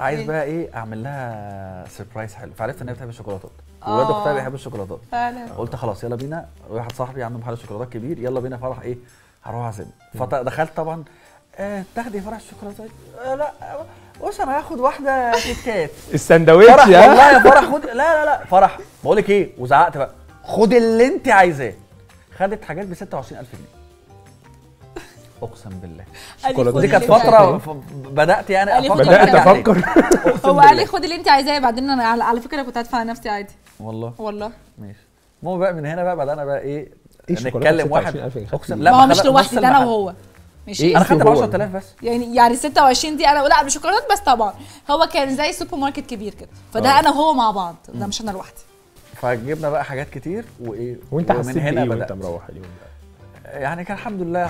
عايز بقى ايه اعمل لها سربرايز حلو، فعرفت ان هي بتحب الشوكولاتات وولاد اختها بيحبوا الشوكولاتات فعلا. قلت خلاص يلا بينا، واحد صاحبي عنده محل شوكولاتات كبير، يلا بينا فرح ايه هروح اعزمه. فدخلت طبعا تاخدي فرح الشوكولاتات؟ لا بص انا هاخد واحده كيت كات السندوتش فرح والله يا فرح خد لا فرح بقول لك ايه، وزعقت بقى خد اللي انت عايزاه. خدت حاجات ب 26000 جنيه اقسم بالله. دي كانت فتره بدات يعني افكر هو قال لي خد اللي انت عايزاه، بعدين انا على فكره كنت هدفع نفسي عادي والله ماشي. المهم بقى من هنا بقى بدانا بقى ايه نتكلم واحد اقسم لا ما هو مش لوحدي ده انا وهو ماشي. انا خدت 10000 بس يعني 26 دي انا لا بشوكولاتات بس طبعا هو كان زي سوبر ماركت كبير كده، فده انا وهو مع بعض، ده مش انا لوحدي. فجبنا بقى حاجات كتير وايه وانت حسيت بايه وانت مروح اليوم ده؟ يعني كان الحمد لله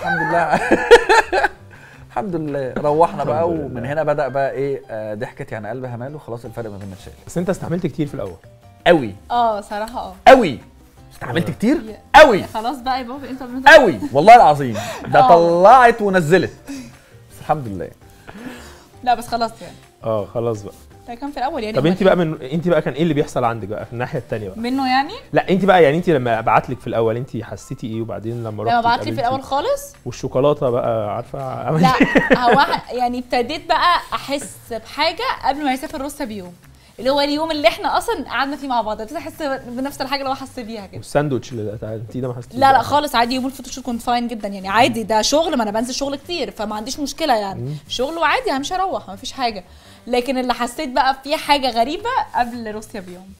الحمد لله روحنا بقى. ومن هنا بدا بقى ايه ضحكت يعني قلبها ماله، خلاص الفرق ما بيننا اتشال. بس انت استحملت كتير في الاول قوي صراحه قوي استحملت كتير قوي. خلاص بقى يا بابا انت قوي والله العظيم ده طلعت ونزلت بس الحمد لله. لا بس خلاص يعني خلاص بقى. ده كان في الاول يعني. طب انت بقى كان ايه اللي بيحصل عندك بقى في الناحيه الثانيه بقى منه يعني؟ لا انت بقى يعني انت لما ابعت لك في الاول انت حسيتي ايه، وبعدين لما رحتي بعت لي في الاول خالص والشوكولاته بقى عارفه لا هو يعني ابتديت بقى احس بحاجه قبل ما يسافر روسيا بيوم، اللي هو اليوم اللي احنا اصلا قعدنا فيه مع بعض، ابتديت احس بنفس الحاجه اللي هو حس بيها كده. والساندوتش اللي انت ده ما حسيتيش؟ لا خالص عادي، يوم الفوتوشوت كنت فاين جدا يعني عادي، ده شغل ما انا بنزل شغل كتير فما عنديش مشكله يعني شغل وعادي همشي اروح ما فيش حاجه. لكن اللي حسيت بقى فيه حاجه غريبه قبل روسيا بيوم.